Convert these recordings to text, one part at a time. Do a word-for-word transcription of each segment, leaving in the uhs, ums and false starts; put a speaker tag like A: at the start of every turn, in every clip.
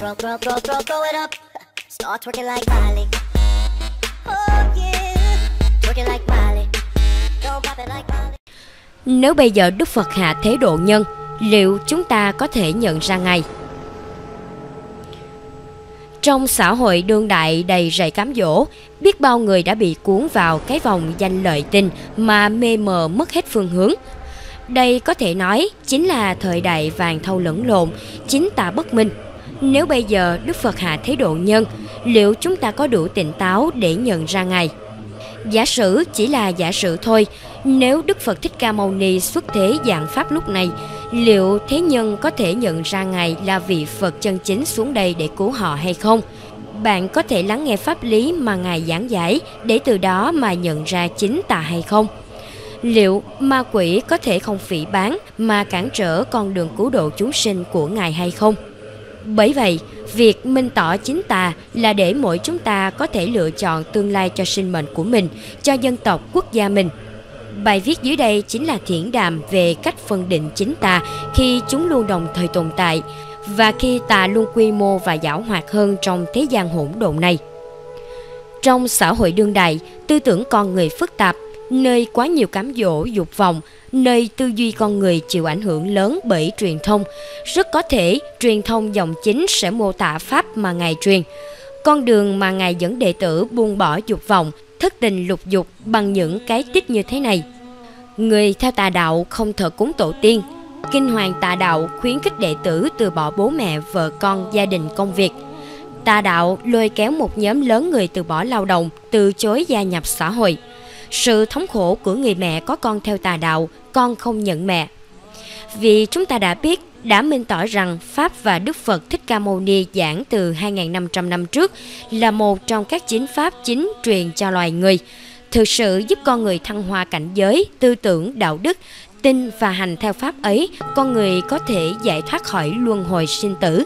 A: Throw, throw, throw, throw, throw it up. Start twerking like Miley. Oh yeah, twerking like Miley. Don't pop it like Miley.
B: Nếu bây giờ Đức Phật hạ thế độ nhân, liệu chúng ta có thể nhận ra Ngài? Trong xã hội đương đại đầy rẫy cám dỗ, biết bao người đã bị cuốn vào cái vòng danh lợi tình mà mê mờ mất hết phương hướng. Đây có thể nói chính là thời đại vàng thau lẫn lộn, chính tà bất minh. Nếu bây giờ Đức Phật hạ thế độ nhân, liệu chúng ta có đủ tỉnh táo để nhận ra Ngài? Giả sử chỉ là giả sử thôi, nếu Đức Phật Thích Ca Mâu Ni xuất thế giảng pháp lúc này, liệu thế nhân có thể nhận ra Ngài là vị Phật chân chính xuống đây để cứu họ hay không? Bạn có thể lắng nghe pháp lý mà Ngài giảng giải để từ đó mà nhận ra chính tà hay không? Liệu ma quỷ có thể không phỉ báng mà cản trở con đường cứu độ chúng sinh của Ngài hay không? Bởi vậy, việc minh tỏ chính tà là để mỗi chúng ta có thể lựa chọn tương lai cho sinh mệnh của mình, cho dân tộc quốc gia mình. Bài viết dưới đây chính là thiển đàm về cách phân định chính tà khi chúng luôn đồng thời tồn tại, và khi tà luôn quy mô và giảo hoạt hơn trong thế gian hỗn độn này. Trong xã hội đương đại, tư tưởng con người phức tạp, nơi quá nhiều cám dỗ dục vọng, nơi tư duy con người chịu ảnh hưởng lớn bởi truyền thông, rất có thể truyền thông dòng chính sẽ mô tả pháp mà Ngài truyền. Con đường mà Ngài dẫn đệ tử buông bỏ dục vọng, thất tình lục dục bằng những cái tích như thế này. Người theo tà đạo không thờ cúng tổ tiên. Kinh hoàng tà đạo khuyến khích đệ tử từ bỏ bố mẹ, vợ con, gia đình, công việc. Tà đạo lôi kéo một nhóm lớn người từ bỏ lao động, từ chối gia nhập xã hội. Sự thống khổ của người mẹ có con theo tà đạo, con không nhận mẹ. Vì chúng ta đã biết, đã minh tỏ rằng Pháp và Đức Phật Thích Ca Mâu Ni giảng từ hai nghìn năm trăm năm trước là một trong các chính Pháp chính truyền cho loài người, thực sự giúp con người thăng hoa cảnh giới, tư tưởng, đạo đức, tin và hành theo Pháp ấy, con người có thể giải thoát khỏi luân hồi sinh tử.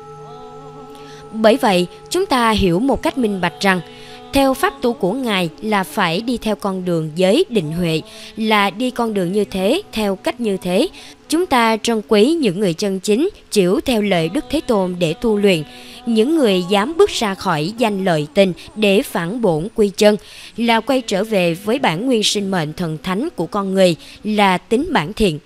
B: Bởi vậy, chúng ta hiểu một cách minh bạch rằng, theo pháp tu của Ngài là phải đi theo con đường giới định huệ, là đi con đường như thế, theo cách như thế. Chúng ta trân quý những người chân chính, chịu theo lời Đức Thế Tôn để tu luyện. Những người dám bước ra khỏi danh lợi tình để phản bổn quy chân, là quay trở về với bản nguyên sinh mệnh thần thánh của con người, là tính bản thiện.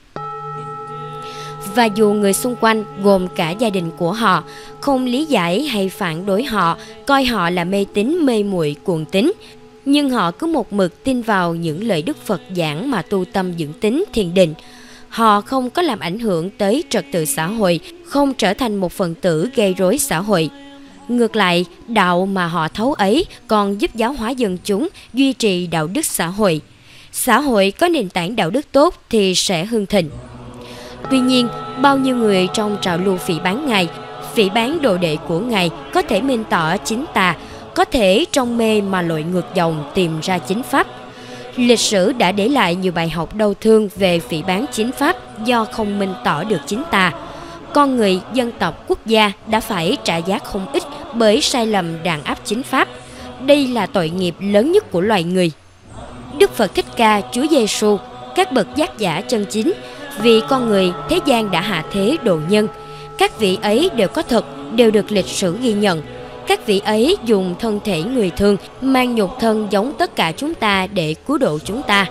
B: Và dù người xung quanh, gồm cả gia đình của họ, không lý giải hay phản đối họ, coi họ là mê tín, mê muội, cuồng tín, nhưng họ cứ một mực tin vào những lời Đức Phật giảng mà tu tâm dưỡng tính, thiền định. Họ không có làm ảnh hưởng tới trật tự xã hội, không trở thành một phần tử gây rối xã hội. Ngược lại, đạo mà họ thấu ấy còn giúp giáo hóa dân chúng, duy trì đạo đức xã hội. Xã hội có nền tảng đạo đức tốt thì sẽ hưng thịnh. Tuy nhiên, bao nhiêu người trong trào lưu phỉ báng Ngài, phỉ báng đồ đệ của Ngài có thể minh tỏ chính tà, có thể trong mê mà lội ngược dòng tìm ra chính pháp. Lịch sử đã để lại nhiều bài học đau thương về phỉ báng chính pháp do không minh tỏ được chính tà. Con người, dân tộc, quốc gia đã phải trả giá không ít bởi sai lầm đàn áp chính pháp. Đây là tội nghiệp lớn nhất của loài người. Đức Phật Thích Ca, Chúa Giêsu, các bậc giác giả chân chính, vì con người thế gian đã hạ thế độ nhân. Các vị ấy đều có thật, đều được lịch sử ghi nhận. Các vị ấy dùng thân thể người thường, mang nhục thân giống tất cả chúng ta để cứu độ chúng ta.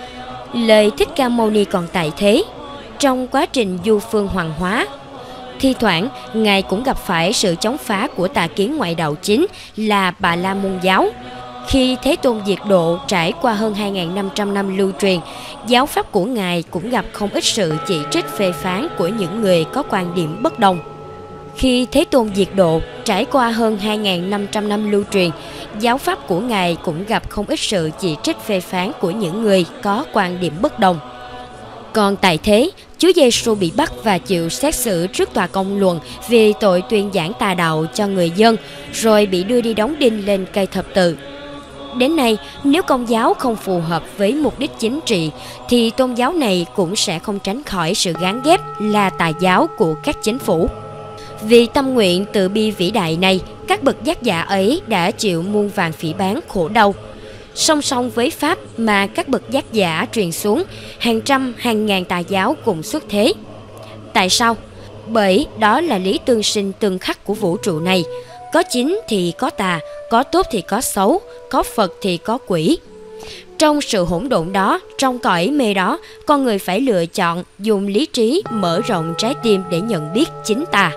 B: Lời Thích Ca Mâu Ni còn tại thế. Trong quá trình du phương hoàng hóa, thi thoảng Ngài cũng gặp phải sự chống phá của tà kiến ngoại đạo chính là Bà La Môn giáo. Khi Thế Tôn diệt độ trải qua hơn hai nghìn năm trăm năm lưu truyền, giáo pháp của Ngài cũng gặp không ít sự chỉ trích phê phán của những người có quan điểm bất đồng. Khi Thế Tôn diệt độ trải qua hơn hai nghìn năm trăm năm lưu truyền, giáo pháp của Ngài cũng gặp không ít sự chỉ trích phê phán của những người có quan điểm bất đồng. Còn tại thế, Chúa Giêsu bị bắt và chịu xét xử trước tòa công luận vì tội tuyên giảng tà đạo cho người dân, rồi bị đưa đi đóng đinh lên cây thập tự. Đến nay, nếu Công giáo không phù hợp với mục đích chính trị, thì tôn giáo này cũng sẽ không tránh khỏi sự gán ghép là tà giáo của các chính phủ. Vì tâm nguyện từ bi vĩ đại này, các bậc giác giả ấy đã chịu muôn vàn phỉ báng khổ đau. Song song với Pháp mà các bậc giác giả truyền xuống, hàng trăm, hàng ngàn tà giáo cùng xuất thế. Tại sao? Bởi đó là lý tương sinh tương khắc của vũ trụ này. Có chính thì có tà, có tốt thì có xấu, có Phật thì có quỷ. Trong sự hỗn độn đó, trong cõi mê đó, con người phải lựa chọn dùng lý trí mở rộng trái tim để nhận biết chính tà.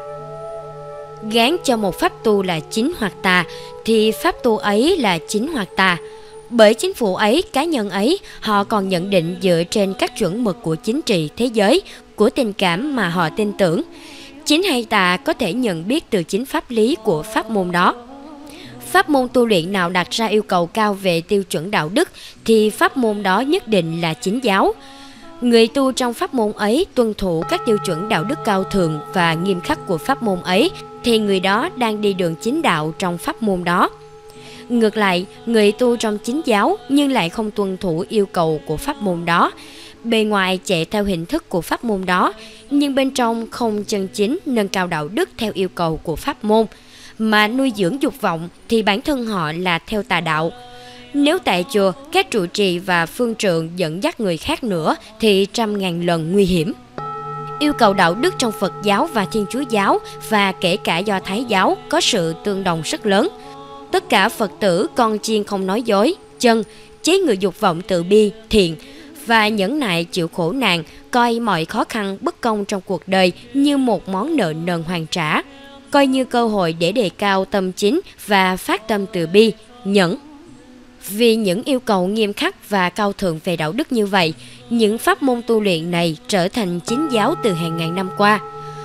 B: Gán cho một pháp tu là chính hoặc tà, thì pháp tu ấy là chính hoặc tà. Bởi chính phủ ấy, cá nhân ấy, họ còn nhận định dựa trên các chuẩn mực của chính trị thế giới, của tình cảm mà họ tin tưởng. Chính hay tà có thể nhận biết từ chính pháp lý của pháp môn đó. Pháp môn tu luyện nào đặt ra yêu cầu cao về tiêu chuẩn đạo đức thì pháp môn đó nhất định là chính giáo. Người tu trong pháp môn ấy tuân thủ các tiêu chuẩn đạo đức cao thượng và nghiêm khắc của pháp môn ấy thì người đó đang đi đường chính đạo trong pháp môn đó. Ngược lại, người tu trong chính giáo nhưng lại không tuân thủ yêu cầu của pháp môn đó, bề ngoài chạy theo hình thức của pháp môn đó, nhưng bên trong không chân chính nâng cao đạo đức theo yêu cầu của pháp môn, mà nuôi dưỡng dục vọng thì bản thân họ là theo tà đạo. Nếu tại chùa, các trụ trì và phương trượng dẫn dắt người khác nữa thì trăm ngàn lần nguy hiểm. Yêu cầu đạo đức trong Phật giáo và Thiên Chúa giáo và kể cả Do Thái giáo có sự tương đồng rất lớn. Tất cả Phật tử con chiên không nói dối, chân, chế ngự dục vọng từ bi, thiện và nhẫn nại chịu khổ nạn, coi mọi khó khăn bất công trong cuộc đời như một món nợ nần hoàn trả, coi như cơ hội để đề cao tâm chính và phát tâm từ bi, nhẫn. Vì những yêu cầu nghiêm khắc và cao thượng về đạo đức như vậy, những pháp môn tu luyện này trở thành chính giáo từ hàng ngàn năm qua.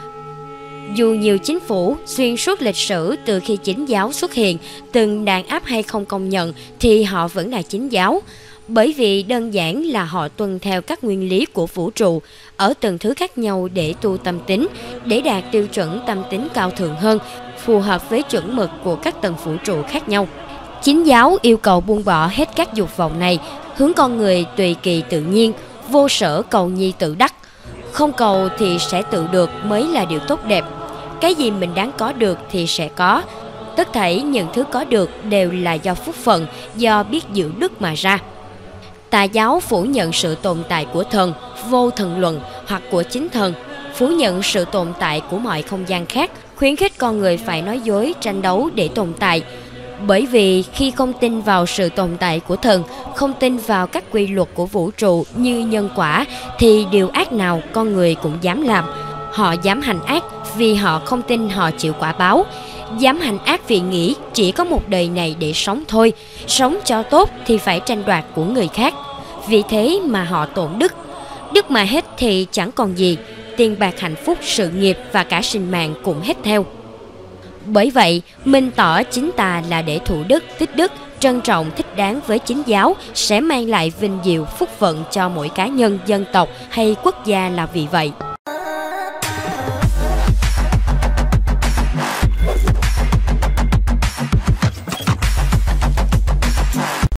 B: Dù nhiều chính phủ xuyên suốt lịch sử từ khi chính giáo xuất hiện từng đàn áp hay không công nhận thì họ vẫn là chính giáo, bởi vì đơn giản là họ tuân theo các nguyên lý của vũ trụ ở từng thứ khác nhau để tu tâm tính, để đạt tiêu chuẩn tâm tính cao thượng hơn, phù hợp với chuẩn mực của các tầng vũ trụ khác nhau. Chính giáo yêu cầu buông bỏ hết các dục vọng này, hướng con người tùy kỳ tự nhiên, vô sở cầu nhi tự đắc. Không cầu thì sẽ tự được mới là điều tốt đẹp. Cái gì mình đáng có được thì sẽ có. Tất thảy những thứ có được đều là do phúc phận, do biết giữ đức mà ra. Tà giáo phủ nhận sự tồn tại của thần, vô thần luận hoặc của chính thần, phủ nhận sự tồn tại của mọi không gian khác, khuyến khích con người phải nói dối, tranh đấu để tồn tại. Bởi vì khi không tin vào sự tồn tại của thần, không tin vào các quy luật của vũ trụ như nhân quả, thì điều ác nào con người cũng dám làm. Họ dám hành ác vì họ không tin họ chịu quả báo, dám hành ác vì nghĩ chỉ có một đời này để sống thôi, sống cho tốt thì phải tranh đoạt của người khác. Vì thế mà họ tổn đức. Đức mà hết thì chẳng còn gì, tiền bạc, hạnh phúc, sự nghiệp và cả sinh mạng cũng hết theo. Bởi vậy, minh tỏ chính tà là để thụ đức, tích đức, trân trọng, thích đáng với chính giáo sẽ mang lại vinh diệu, phúc vận cho mỗi cá nhân, dân tộc hay quốc gia là vì vậy.